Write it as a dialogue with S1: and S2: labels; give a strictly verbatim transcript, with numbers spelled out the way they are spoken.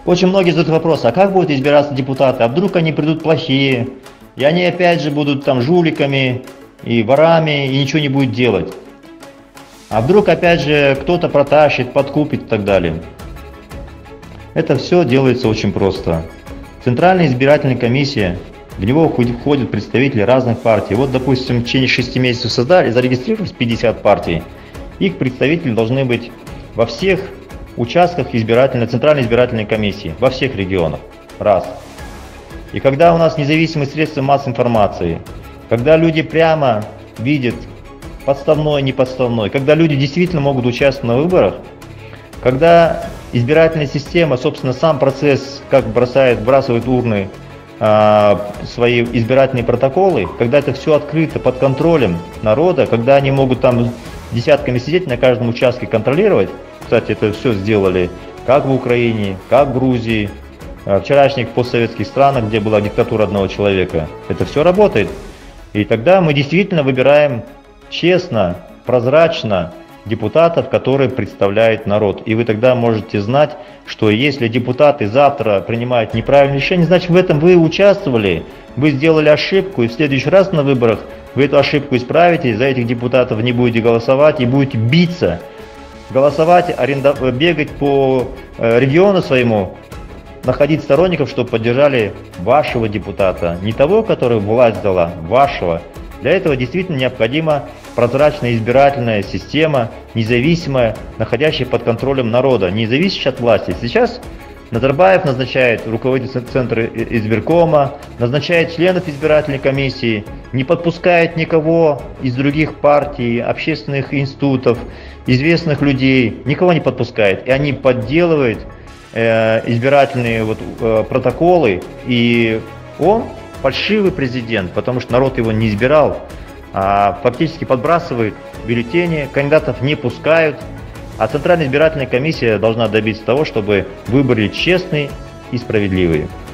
S1: Очень многие задают вопрос, а как будут избираться депутаты? А вдруг они придут плохие, и они опять же будут там жуликами и ворами, и ничего не будет делать. А вдруг опять же кто-то протащит, подкупит и так далее. Это все делается очень просто. Центральная избирательная комиссия, в него входят представители разных партий. Вот, допустим, в течение шести месяцев создали, зарегистрировались пятьдесят партий. Их представители должны быть во всех участках избирательной, Центральной избирательной комиссии, во всех регионах. Раз. И когда у нас независимые средства массовой информации, когда люди прямо видят подставной, неподставной, когда люди действительно могут участвовать на выборах, когда избирательная система, собственно, сам процесс, как бросает, вбрасывает урны э, свои избирательные протоколы, когда это все открыто под контролем народа, когда они могут там десятками сидеть на каждом участке контролировать. Кстати, это все сделали как в Украине, как в Грузии, в вчерашних постсоветских странах, где была диктатура одного человека. Это все работает. И тогда мы действительно выбираем честно, прозрачно депутатов, которые представляют народ. И вы тогда можете знать, что если депутаты завтра принимают неправильное решение, значит в этом вы участвовали, вы сделали ошибку, и в следующий раз на выборах вы эту ошибку исправите, за этих депутатов не будете голосовать и будете биться. Голосовать, аренда... бегать по региону своему, находить сторонников, чтобы поддержали вашего депутата. Не того, который власть дала, вашего. Для этого действительно необходима прозрачная избирательная система, независимая, находящая под контролем народа, не зависящая от власти. Сейчас Назарбаев назначает руководителя Центра избиркома, назначает членов избирательной комиссии, не подпускает никого из других партий, общественных институтов, известных людей, никого не подпускает. И они подделывают э, избирательные вот, э, протоколы, и он фальшивый президент, потому что народ его не избирал, а фактически подбрасывает бюллетени, кандидатов не пускают. А Центральная избирательная комиссия должна добиться того, чтобы выборы честные и справедливые.